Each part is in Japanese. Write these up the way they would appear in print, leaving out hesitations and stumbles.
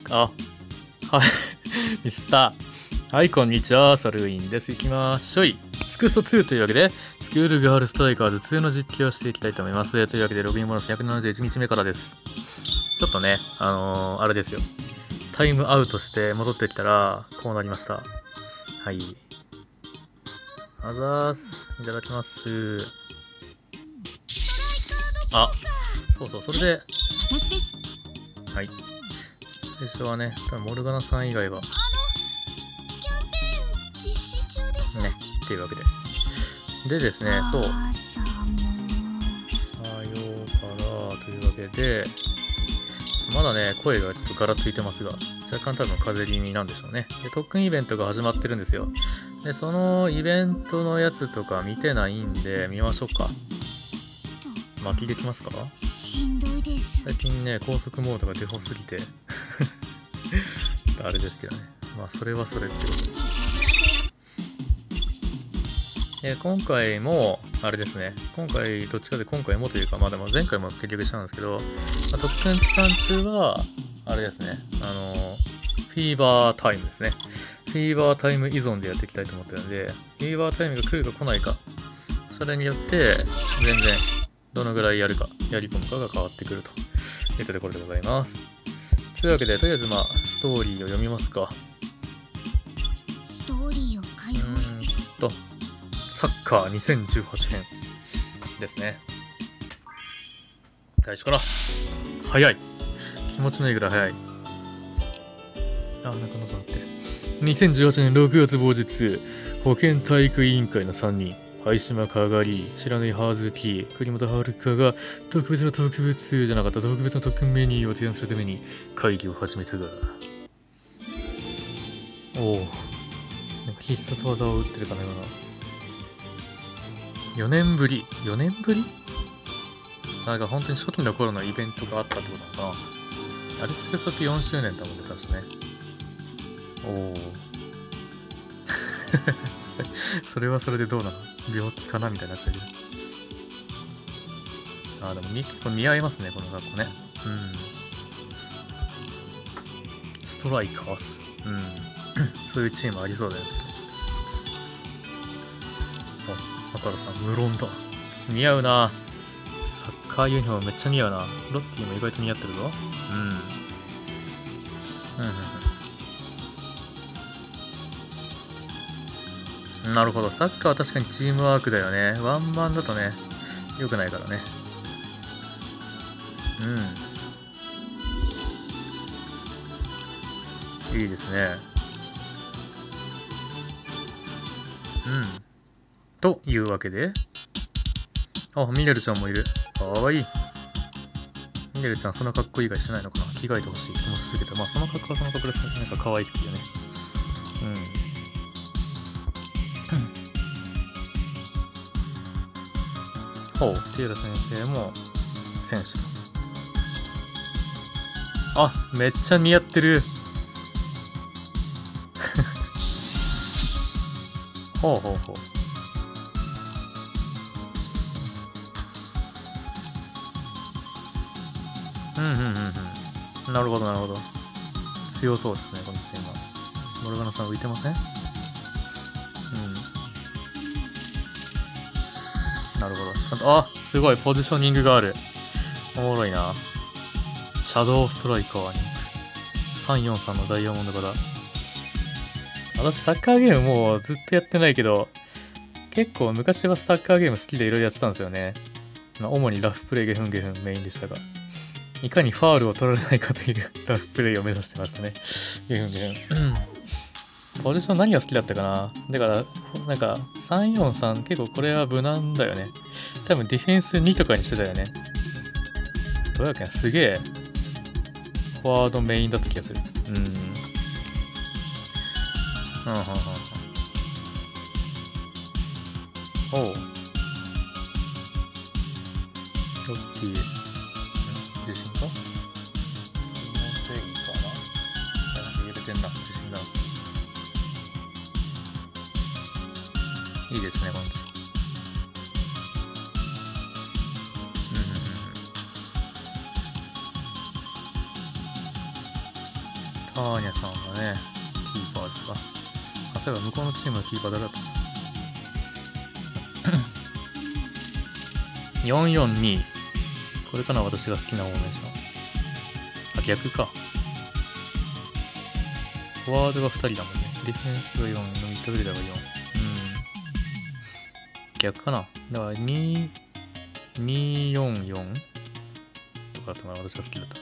あ、はい、ミスター。はい、こんにちは、サルウィンです。いきましょい。スクスト2というわけで、スクールガールストライカーズ2の実況をしていきたいと思います。というわけで、ログインボーナス171日目からです。ちょっとね、あれですよ。タイムアウトして戻ってきたら、こうなりました。はい。あざーす。いただきます。あ、そうそう、それで、はい。最初はね、多分モルガナさん以外は、ね、っていうわけで。でですね、そう。さようからというわけで、まだね、声がちょっとガラついてますが、若干多分風邪気味なんでしょうね。で、特訓イベントが始まってるんですよ。で、そのイベントのやつとか見てないんで、見ましょうか。巻きできますか？最近ね、高速モードがデフォすぎて、ちょっとあれですけどね。まあ、それはそれってことで。今回も、あれですね。今回、どっちかで今回もというか、まあでも前回も結局したんですけど、まあ、特訓期間中は、あれですね。フィーバータイムですね。フィーバータイム依存でやっていきたいと思ってるんで、フィーバータイムが来るか来ないか、それによって、全然、どのぐらいやるか、やり込むかが変わってくるというところでございます。というわけで、とりあえずまあ、ストーリーを読みますか。 ストーリーを解放してサッカー2018編ですね。最初から、早い。気持ちのいいぐらい早い。あ、なんかなってる。2018年6月某日、保健体育委員会の3人、灰島かがり、白根ハーズティー、栗本遥が特別な特別じゃなかった特別な特訓メニューを提案するために会議を始めたが、おお、なんか必殺技を打ってるかのような。4年ぶり ?4 年ぶりなんか本当に初期の頃のイベントがあったってことなのかな。アリスケソって4周年だもんね、確かね。おお。それはそれでどうなの？病気かなみたいになっちゃうけど。あー、でも結構似合いますね、この格好ね。うん。ストライカース。うん。そういうチームありそうだよね。あ、だからさ、無論だ。似合うな。サッカーユニフォームめっちゃ似合うな。ロッティも意外と似合ってるぞ。うん。なるほど。サッカーは確かにチームワークだよね。ワンマンだとね、良くないからね。うん。いいですね。うん。というわけで。あ、ミネルちゃんもいる。かわいい。ミネルちゃんその格好以外してないのかな？着替えてほしい気もするけど、まあその格好はその格好でなんか可愛くてね。ほう、ティエラ先生も選手だ。あ、めっちゃ似合ってる。ほうほうほう。なるほどなるほど。強そうですね、このチームは。モルガナさん浮いてません？なるほど。ちゃんと、あ、すごい、ポジショニングがある。おもろいな。シャドウストライカーに。343のダイヤモンド型。私、サッカーゲームもうずっとやってないけど、結構昔はサッカーゲーム好きでいろいろやってたんですよね。主にラフプレイゲフンゲフンメインでしたが。いかにファールを取られないかというラフプレイを目指してましたね。ゲフンゲフン。ポジション何が好きだったかな。だから、なんか、343結構これは無難だよね。多分ディフェンス2とかにしてたよね。どうやっけな、すげえ、フォワードメインだった気がする。おう。ロッティ、自信か？気のせいかな？なんか揺れてんな、自信だ。いいですね、このチーム。 アーニャさんがね、キーパーですか。あ、そういえば向こうのチームのキーパー誰だった ?442。これかな、私が好きなフォーメーション。あ、逆か。フォワードが2人だもんね。ディフェンスが4、ミッドフィルダーが4。逆かな。だから244とかだったかな、私が好きだった。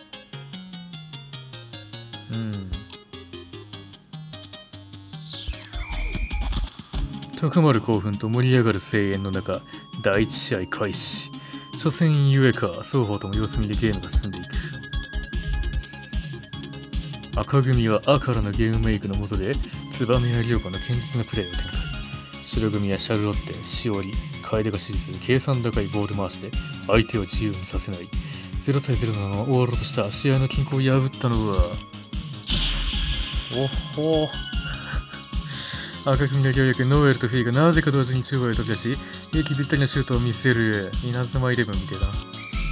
高まる興奮と盛り上がる声援の中、第一試合開始。初戦ゆえか、双方とも様子見でゲームが進んでいく。赤組はアカラのゲームメイクの下で、ツバメやリョウコの堅実なプレーを展開。白組はシャルロッテ、シオリ、楓が指示する計算高いボール回しで、相手を自由にさせない。0対0のまま終わろうとした試合の均衡を破ったのは、おほ赤組の両翼ノーエルとフィーがなぜか同時に中央へ飛び出し、息ぴったりなシュートを見せる。稲妻イレブンみたいだな。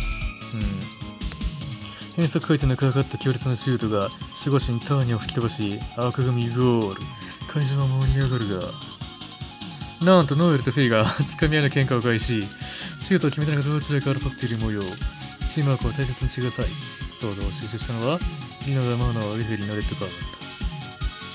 変則回転のかかった強烈なシュートが守護神ターニャを吹き飛ばし、赤組ゴール。会場は盛り上がるが、なんとノーエルとフィーがつかみ合いの喧嘩を開始、シュートを決めたのがどちらか争っている模様。チームワークを大切にしてください。騒動を収集したのは、リノがマナーレフェリーのレッドカードだった。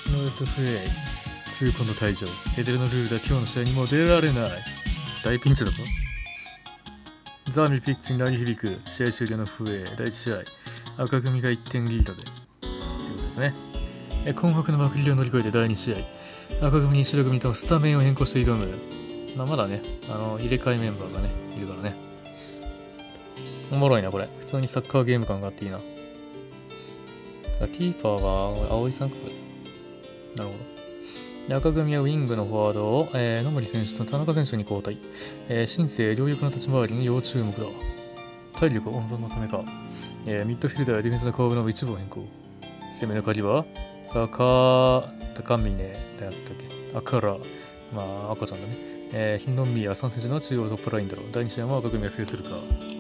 ノーエルとフィー、痛恨の退場。ヘデルのルールでは今日の試合にも出られない。大ピンチだぞ。ザミピッチに鳴り響く試合終了の笛。第1試合、赤組が1点リードで。ということですね。困惑の幕切れを乗り越えて第2試合、赤組に白組とスタメンを変更して挑む。まだね、入れ替えメンバーがね、いるからね。おもろいな、これ。普通にサッカーゲーム感があっていいな。キーパーが葵さんか、これ。なるほど。赤組はウィングのフォワードを、野森選手と田中選手に交代。新生両翼の立ち回りに要注目だ。体力温存のためか。ミッドフィルダーやディフェンスの顔ぶれの一部を変更。攻めの鍵は、高峰だったっけ。赤ら、赤ちゃんだね。ヒンノンミヤ3選手の中央トップラインだろう。第2試合も赤組が制するか。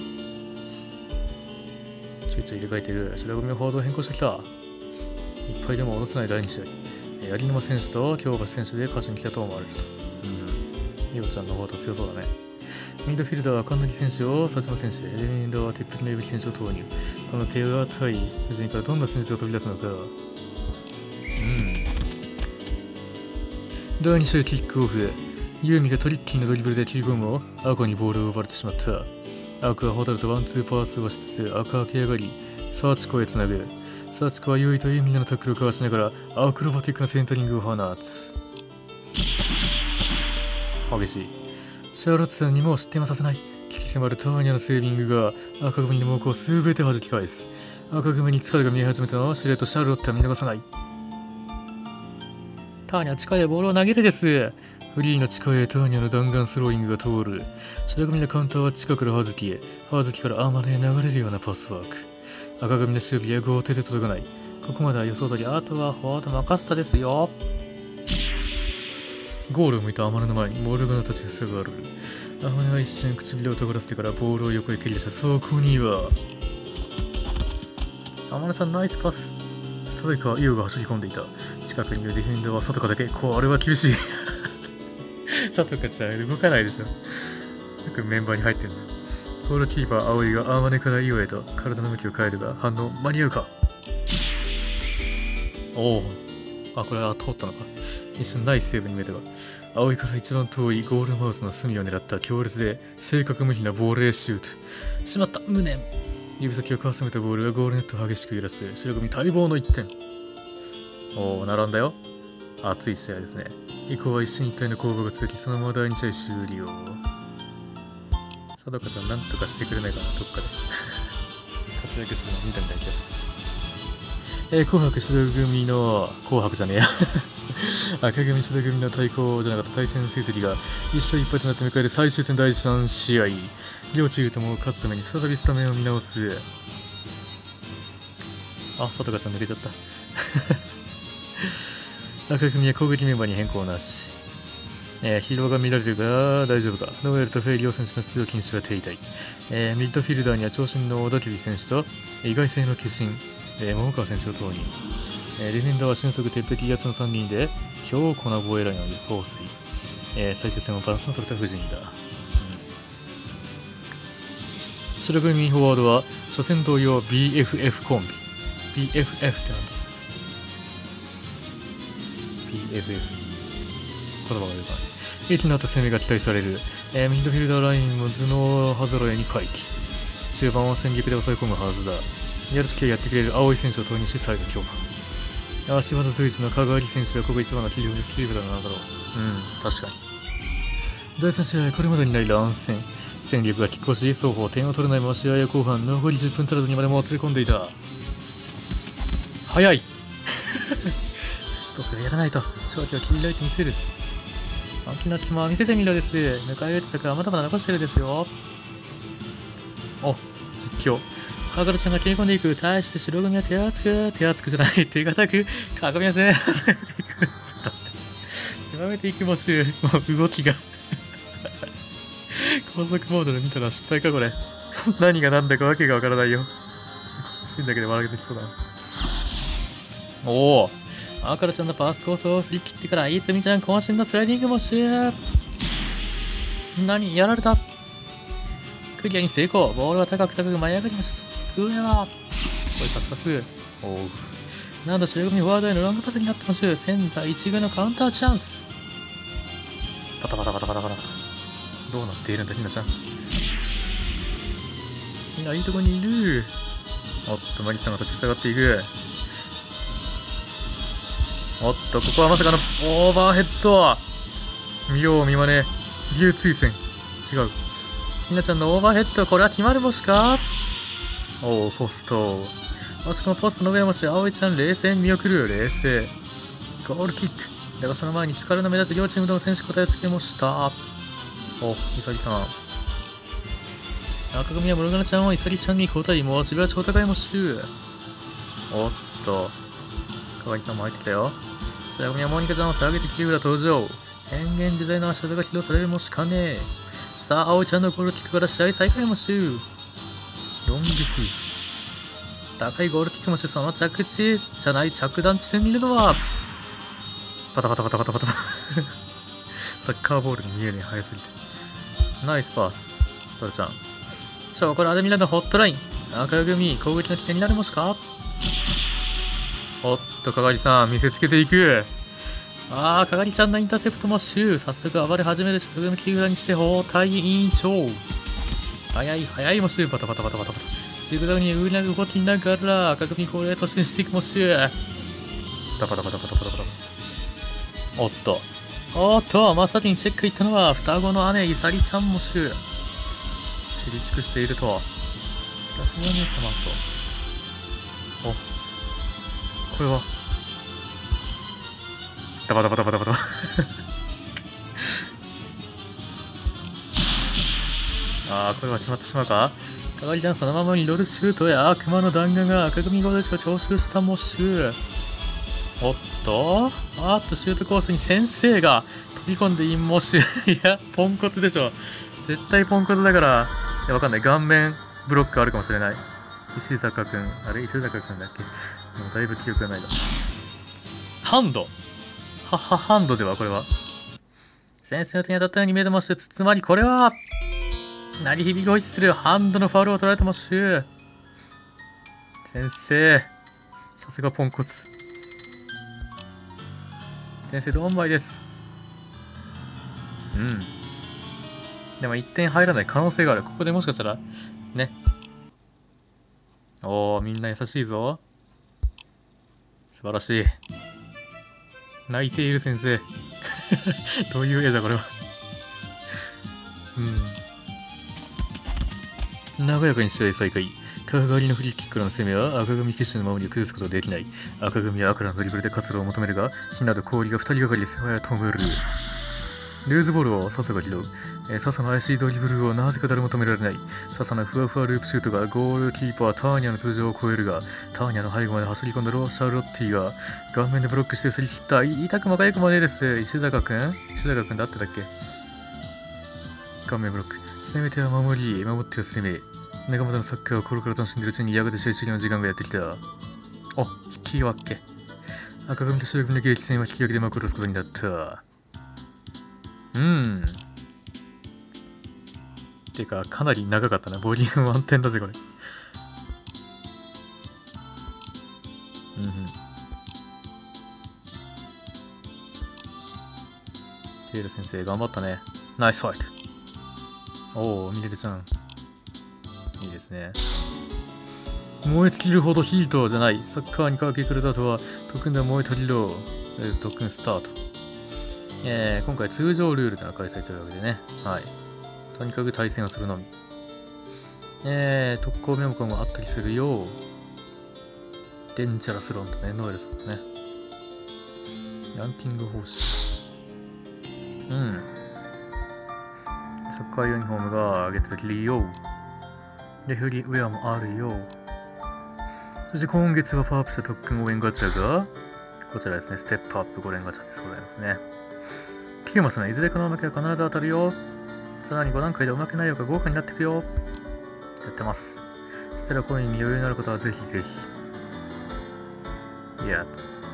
ちょいちょい入れ替えてる。白組のフォワードを変更してきた。いっぱいでも落とせない第2試合。有沼選手と京橋選手で勝ちに来たと思われると。イオちゃんの方と強そうだね。ミッドフィルダーは神崎選手を佐島選手、デメンドは鉄壁の指選手を投入。この手堅い布陣からどんな戦術が飛び出すのか。第2試合キックオフ。ユーミがトリッキーなドリブルで切り込むも、赤にボールを奪われてしまった。赤はホタルとワンツーパースをしつつ、赤は蹴上がり、サーチコへつなぐ。サーチコはユイとユーミのタックルをかわしながら、アクロバティックなセンタリングを放つ。激しい。シャーロットさんにも失点はさせない。危機迫るターニャのセービングが赤組の猛攻をすべて弾き返す。赤組に疲れが見え始めたのはシレとシャーロットは見逃さない。ターニャ地下へボールを投げるです。フリーの地下へターニャの弾丸スローイングが通る。白組のカウンターは地下から葉月へ。葉月からアーマネへ流れるようなパスワーク。赤組の守備は豪邸で届かない。ここまでは予想通り、あとはフォワード任せたですよ。ゴールを向いたアマネの前にモルガの立ち塞がる。アマネは一瞬唇を尖らせてからボールを横へ蹴り出した。そこにはアマネさんナイスパス。ストライカーイオが走り込んでいた。近くにいるディフェンダーは外かだけ。これは厳しい。佐藤かちゃん動かないでしょ。よくメンバーに入ってんだよ。ゴールキーパー葵がアーマネからイオへと体の向きを変えるが反応間に合うか。おお。これは通ったのか。一瞬ナイスセーブに見えたが、葵から一番遠いゴールマウスの隅を狙った強烈で正確無比なボレーシュート。しまった無念。指先をかすめたボールがゴールネットを激しく揺らす。白組待望の1点。おお、並んだよ。熱い試合ですね。以降は一進一退の攻防が続き、そのまま第2試合終了。さどかちゃんなんとかしてくれないかな、どっかで。活躍するの見たみたいな気がする。紅白白組の、紅白じゃねえや。赤組白組の対抗じゃなかった対戦成績が1勝1敗となって迎える最終戦第3試合。両チームとも勝つために再びスタメンを見直す。さどかちゃん抜けちゃった。赤組は攻撃メンバーに変更なし。疲労が見られるが大丈夫か。ノエルとフェイリオ選手の出場禁止は停滞。ミッドフィルダーには長身の小田切選手と意外性の化身、桃川選手を投入。 ディフェンダーは俊足鉄壁圧の3人で強固な防衛ラインを構成。最終戦はバランスの取れた布陣だ。白組フォワードは初戦同様 BFF コンビ。BFF ってなんだ？ BFF 言葉が出るかな。息のあった攻めが期待される。ミッドフィルダーラインも頭脳歯揃えに回帰。中盤は戦略で抑え込むはずだ。やるときはやってくれる青い選手を投入し再度強化。足技随一の香川選手はここ一番の切り札なんだろう。確かに。第3試合、これまでにない乱戦。戦力が拮抗し、双方点を取れないまま試合や後半、残り10分足らずにまでもつれ込んでいた。早い僕がやらないと、勝機は切り開いてみせる。大きな気も見せてみろです。迎え撃つ策はまだまだ残してるですよ。お、実況。ハガルちゃんが切り込んでいく。対して白組は手厚くじゃない、手堅く、かがみますね。ちょっと待って。狭めていくもし、もう動きが。高速モードで見たら失敗かこれ。何が何だかわけがわからないよ。欲しいんだけど笑けてきそうだな。おお。アカラちゃんのパスコースを振り切ってから、いつみちゃん渾身のスライディングもし。何やられた。クリアに成功。ボールは高く舞い上がりました。上は。これパスパス。おう。なんと白組フォワードへのロングパスになってほしい。千載一遇のカウンターチャンス。パタパタパタパタパタパタ。どうなっているんだ、ひなちゃん。みんないいとこにいる。おっと、マギさんが立ち塞がっていく。おっと、ここはまさかのオーバーヘッド。見よう見まね。竜追戦。違う。ひなちゃんのオーバーヘッド、これは決まる星か。おう、ポスト。もしくはポストの上もし、葵ちゃん冷静に見送る。冷静。ゴールキック。だがその前に疲れの目立つ両チームの選手答えつけました。お、イサリさん。赤組はモルガナちゃんをイサリちゃんに交代。もう自分は超高いもしゅ。おっと。かわいちゃんも入ってきたよ。白組はモニカちゃんを下げて切り札登場。変幻自在の足技が披露されるもしかねえ。さあ、葵ちゃんのゴールキックから試合再開もしゅ。ロングフー。高いゴールキックもし、その着地じゃない着弾地点にいるのは、パタパタパタパタパタパタ。サッカーボールに見えるね、速すぎて。ナイスパス。トルちゃん。これアデミラのホットライン。赤組、攻撃の起点になるもしか。おっと、かがりさん、見せつけていく。かがりちゃんのインターセプトもシュー。早速暴れ始める白組切り札にして、包帯委員長。早いもシュー。パタパタパタパタパタ。ジグザグに動きながら、赤組これ突進していくもシュー。パタパタパタパタパタパタ。おっと、真っ先にチェックいったのは、双子の姉、イサリちゃんもシュー。知り尽くしていると。さすが姉様と。お、これは。ダバダバダバダバダバ。これは決まってしまうか。かがりちゃんそのままにロルシュートや悪魔の弾丸が赤組ゴールを徴収したもシュー。おっとシュートコースに先生が飛び込んでインモッシュ。いや、ポンコツでしょ。絶対ポンコツだから、いや、わかんない。顔面ブロックあるかもしれない。石坂くん。あれ石坂くんだっけ。もうだいぶ記憶がないな。ハンドハンドではこれは。先生の手に当たったように見えてまして、つまりこれは、鳴り響きホイッスル、ハンドのファウルを取られてましゅ。先生、さすがポンコツ。先生、ドンマイです。でも1点入らない可能性がある。ここでもしかしたら、ね。みんな優しいぞ。素晴らしい。泣いている先生。どういう絵だ、これは。和やかに試合再開。角換わりのフリーキックからの攻めは赤組決勝の守りを崩すことができない。赤組は赤のドリブルで活路を求めるが、ひなと氷が2人がかりで世話や止める。ルーズボールを笹が拾う。笹の怪しいドリブルをなぜか誰も止められない。笹のふわふわループシュートがゴールキーパーターニャの通常を超えるが、ターニャの背後まで走り込んだシャーロッティが顔面でブロックして振り切った。痛くもかゆくもねえです。石坂くんだってだっけ。顔面ブロック。攻めては守っては攻め。仲間とのサッカーを心から楽しんでいるうちにやがて試合終了の時間がやってきた。引き分け。 赤組と白組の激戦は引き分けで幕を下ろすことになった。てか、かなり長かったな。ボリューム満点だぜ、これ。テイラ先生、頑張ったね。ナイスファイト。おお、ミレルちゃん。いいですね。燃え尽きるほどヒートじゃない。サッカーにかけくれた後は、特訓で燃え足りろ。特訓スタート。今回通常ルールでの開催というわけでね。はい。とにかく対戦をするのみ。特攻メモ感があったりするよ。デンジャラスロンとね、ノエルさんとね。ランキング方式。サッカーユニフォームが上げてるよ。レフェリーウェアもあるよ。そして今月はパワーアップした特訓応援ガチャが、こちらですね、ステップアップ5連ガチャです。ございますね。9マスのいずれかのおまけは必ず当たるよ。さらに5段階でおまけ内容が豪華になっていくよ。やってます。ステラコインに余裕のある方はぜひぜひ。いや、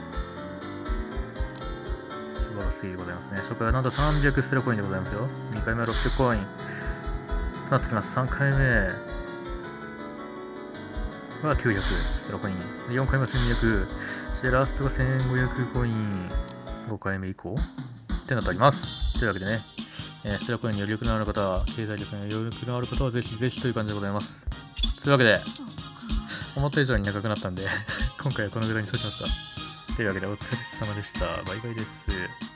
素晴らしいでございますね。初回はなんと300ステラコインでございますよ。2回目は600コイン。となってきます。3回目は900ステラコイン。4回目は1200。そしてラストが1500コイン。5回目以降ってなっております。というわけでね、ステラコインに余力のある方、経済力に余力のある方はぜひぜひという感じでございます。というわけで、思った以上に長くなったんで今回はこのぐらいにしときますが。というわけでお疲れ様でした。バイバイです。